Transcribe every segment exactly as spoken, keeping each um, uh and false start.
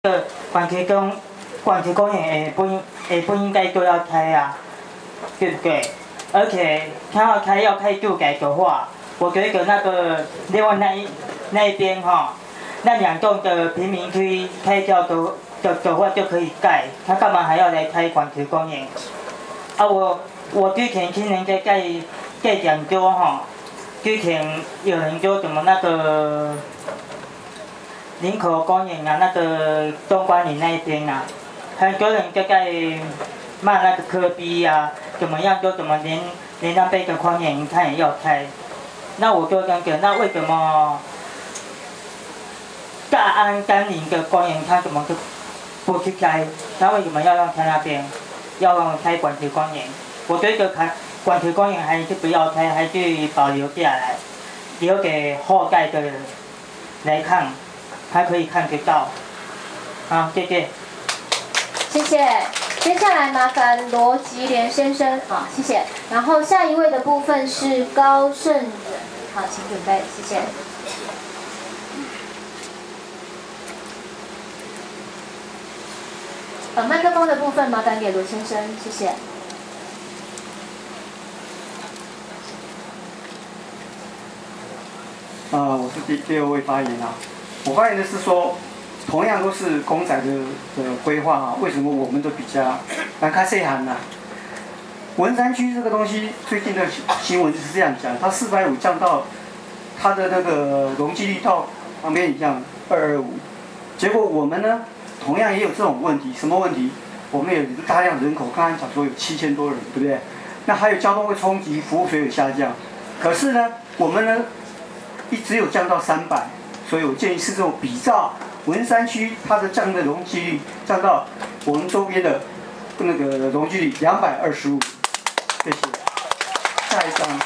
个管区公管区公园也不应也不应该都要开啊，对不对？而且他要开要开住宅的话，我觉得那个另外那一那一边哈，那两栋的贫民区开掉的的的话就可以盖，他干嘛还要来开管区公园？啊，我我之前听人家在在讲说哈，之前有人说什么那个。林口公园啊，那个东关里那一边啊，很多人就在骂那个科比啊，怎么样就怎么连连那边的公园他也要开，那我就感觉那为什么大安甘霖的公园他怎么就不去开？他为什么要让他那边要让开管区公园？我觉得开管区公园还是不要开，还是保留下来，留给后代的人来看。还可以看得到，好，谢谢。 谢谢。接下来麻烦罗吉莲先生，好，谢谢。然后下一位的部分是高胜仁，好，请准备，谢谢。呃，麦克风的部分麻烦给罗先生，谢谢。 呃，我是第第二位发言啊。我发言的是说，同样都是公宅的的规划啊，为什么我们都比较来看细汉呢？文山区这个东西，最近的新闻是这样讲，它四百五降到它的那个容积率到旁边一样二二五，结果我们呢，同样也有这种问题，什么问题？我们有大量人口，刚才讲说有七千多人，对不对？那还有交通会冲击，服务水有下降，可是呢，我们呢，一只有降到三百。所以我建议是这种比照文山区它的降的容积率降到我们周边的那个容积率两百二十五，谢谢。下一张，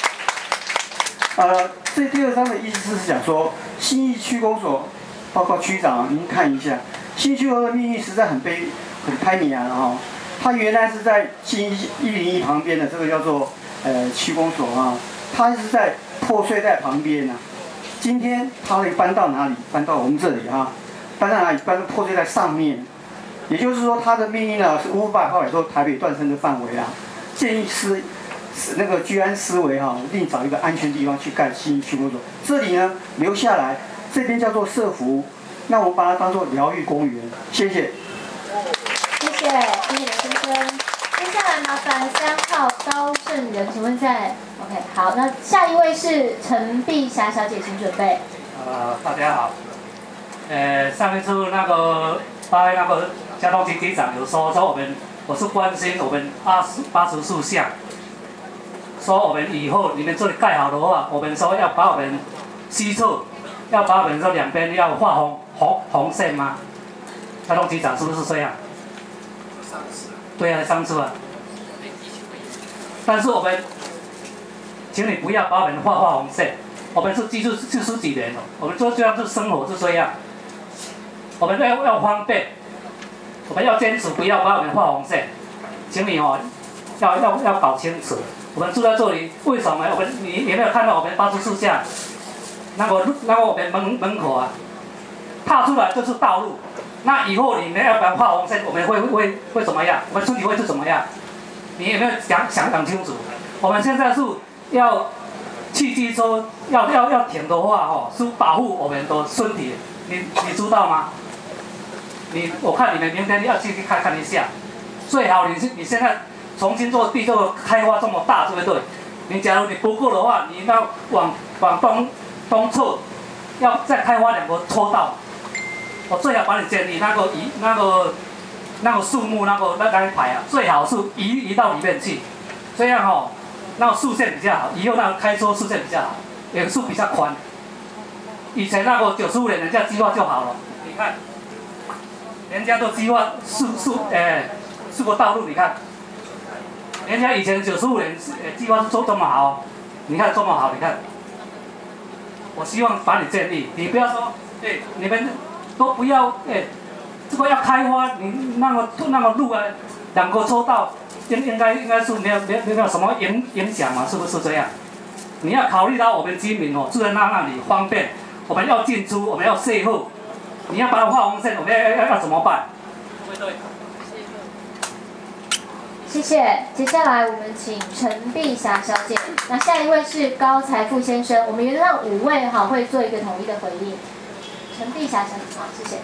呃，这第二章的意思是讲说，信义区公所包括区长，您看一下，信义区公所的命运实在很悲很拍米啊哈，它原来是在信义一零一旁边的这个叫做呃区公所啊，它是在破碎在旁边啊。今天他会搬到哪里？搬到我们这里啊，搬到哪里？搬到破碎在上面，也就是说，他的命运呢是无法摆脱台北断层的范围啊。建议是那个居安思危哈、啊，另找一个安全地方去盖新区公所。这里呢留下来，这边叫做社福，那我们把它当做疗愈公园。谢谢。 谢谢，谢谢先生。接下来麻烦三号高胜仁，请问在 OK 好，那下一位是陈碧霞小姐，请准备。 呃，大家好。呃，上一次那个八位那个交通局局长有说说我们，我是关心我们八十八十四项，说我们以后你们这里盖好的话，我们说要把我们西侧要把我们这两边要画红红红线吗？交通局长是不是这样？对啊，上次啊。但是我们，请你不要把我们画画红线。我们是居住四十几年了，我们做这样子生活是这样。我们要要方便，我们要坚持不要把我们画红线。请你哦，要要要搞清楚，我们住在这里为什么？我们你有没有看到我们八十四巷那个那个我们门门口啊，踏出来就是道路。那以后你们要不然画红线，我们会会会怎么样？我们身体会是怎么样？你有没有想想想清楚？我们现在是要汽机车要要要停的话，哦，是保护我们的身体，你你知道吗？你我看你们明天要去看看一下，最好你是你现在重新做地这个开发这么大，对不对？你假如你不够的话，你要往往东东侧要再开发两个车道。我最好把你建议那个移那个那个树木那个那那一排啊，最好是移移到里面去，这样哦，那个视线比较好，以后那个开车视线比较好，也是比较宽。以前那个九十五年人家计划就好了，你看，人家都计划四四诶四个道路，你看，人家以前九十五年诶计划是做这么好，你看这么好，你看，我希望把你建议，你不要说对你们。都不要，哎、欸，这个要开发，你那个那个路啊，两个车道，应应该应该是没有没有没有什么影影响嘛，是不是这样？你要考虑到我们居民哦，住在那那里方便，我们要进出，我们要税后， 你要把它画红线，我们要要要要怎么办？对不对？ 谢谢。接下来我们请陈碧霞小姐，那下一位是高财富先生。我们原则上五位哈会做一个统一的回应。陈碧霞小姐，好，谢谢。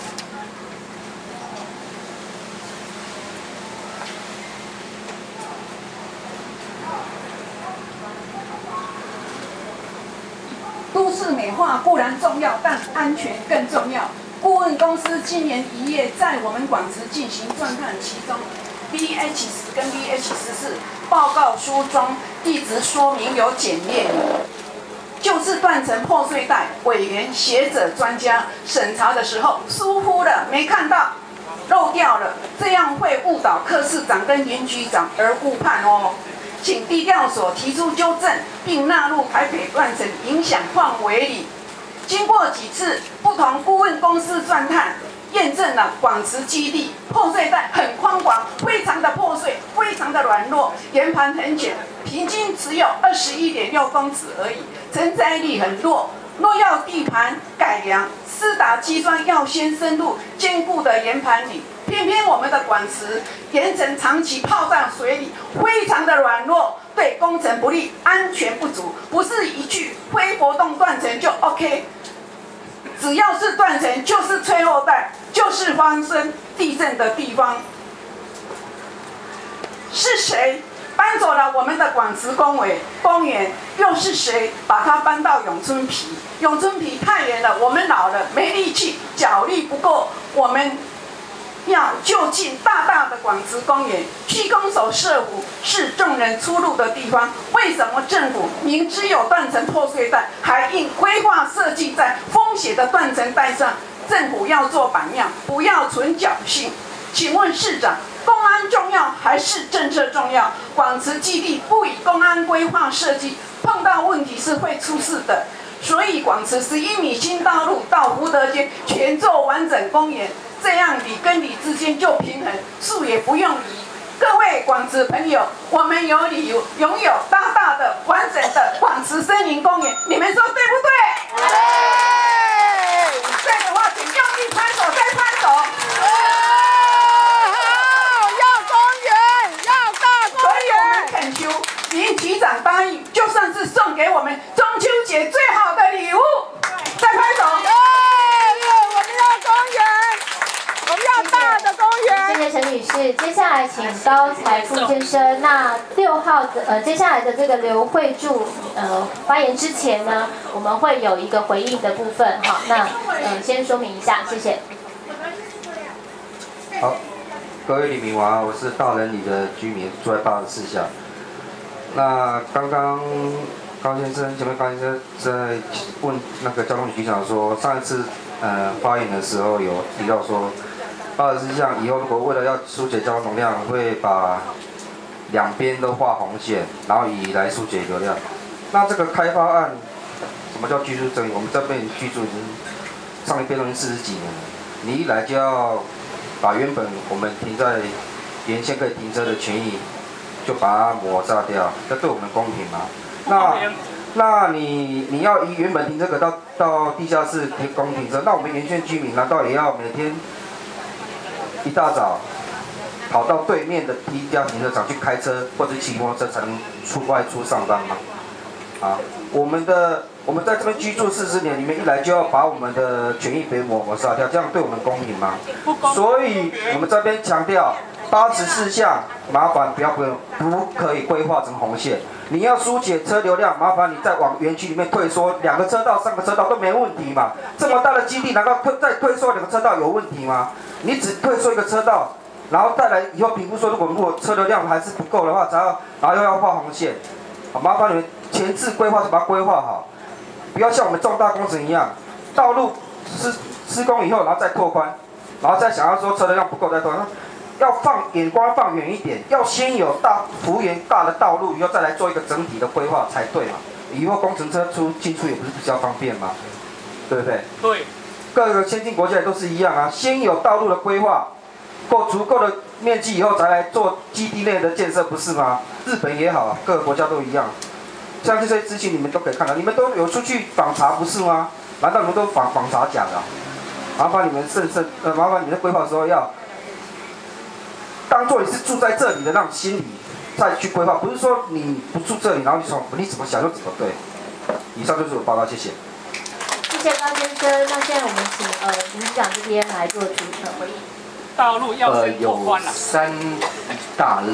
都市美化固然重要，但安全更重要。顾问公司今年一月在我们广慈进行钻探，其中 V H 十跟 V H 十四报告书中一直说明有检验，就是断层破碎带。委员、学者、专家审查的时候疏忽了，没看到，漏掉了，这样会误导科室长跟林局长而误判哦。请地调所提出纠正，并纳入台北断层影响范围里。经过几次不同顾问公司钻探，验证了广慈基地破碎带很宽广，非常的破碎，非常的软弱，岩盘很浅，平均只有二十一点六公尺而已，承载力很弱。若要地盘改良，施打基砖要先深入坚固的岩盘里，偏偏我们的管池岩层长期泡在水里，非常的软弱，对工程不利，安全不足。不是一句非活动断层就 OK， 只要是断层就是脆弱带，就是发生地震的地方。是谁搬走了我们的广慈公园？公园又是谁把它搬到永春皮？永春皮太远了，我们老了没力气，脚力不够，我们要就近大大的广慈公园。区公所设湖是众人出入的地方，为什么政府明知有断层破碎带，还硬规划设计在风险的断层带上？政府要做榜样，不要存侥幸。请问市长，公安重要还是政策重要？广慈基地不以公安规划设计，碰到问题是会出事的。所以广慈十一米新道路到福德街全做完整公园，这样里跟里之间就平衡，树也不用移。各位广慈朋友，我们有理由拥有大大的完整的广慈森林公园，你们说对不对？对。对的话，请用力拍手，再拍手。恳求林局长答应，就算是送给我们中秋节最好的礼物。再拍手！ 我们要公园，我们要大的公园。 谢谢陈女士，接下来请高财富先生。那六号的呃，接下来的这个刘慧柱呃发言之前呢，我们会有一个回应的部分哈。那呃先说明一下，谢谢。 好。各位李明华，我是大人里的居民，住在八十四巷。那刚刚高先生前面高先生在问那个交通局长说，上一次呃发言的时候有提到说，八十四巷以后如果为了要疏解交通容量，会把两边都画红线，然后以来疏解流量。那这个开发案，什么叫居住正义？我们这边居住已经上一边都已经四十几年了，你一来就要把原本我们停在沿线可以停车的权益，就把它抹杀掉，这对我们公平吗？那那你你要以原本停车格到到地下室提供停车，那我们沿线居民难道也要每天一大早跑到对面的第一家停车场去开车或者骑摩托车才能出外出上班吗？啊，我们的我们在这边居住四十年，你们一来就要把我们的权益给抹抹杀掉，这样对我们公平吗？所以我们这边强调八十四项，麻烦不要不不可以规划成红线。你要疏解车流量，麻烦你再往园区里面退缩，两个车道、三个车道都没问题嘛。这么大的基地，难道退再退缩两个车道有问题吗？你只退缩一个车道，然后再来以后评估说，如果如果车流量还是不够的话，才要然后又要画红线。好，麻烦你们前置规划就把它规划好。不要像我们重大工程一样，道路施施工以后，然后再拓宽，然后再想要说车流量不够再拓宽，要放眼光放远一点，要先有大幅员大的道路，以后再来做一个整体的规划才对嘛。以后工程车出进出也不是比较方便吗？对不对？ 对。 各个先进国家也都是一样啊，先有道路的规划，够足够的面积以后，才来做基地内的建设，不是吗？日本也好，各个国家都一样。像这些资讯你们都可以看到，你们都有出去访查不是吗？难道你们都访访查假的、啊？ 麻烦你们慎慎，呃，麻烦你们在规划的时候要当做你是住在这里的那种心理再去规划，不是说你不住这里，然后你说你怎么想就怎么对。以上就是我报告，谢谢。 谢谢高先生。那现在我们请呃理事长这边来做主呃回应。 道路要先拓宽了。 三大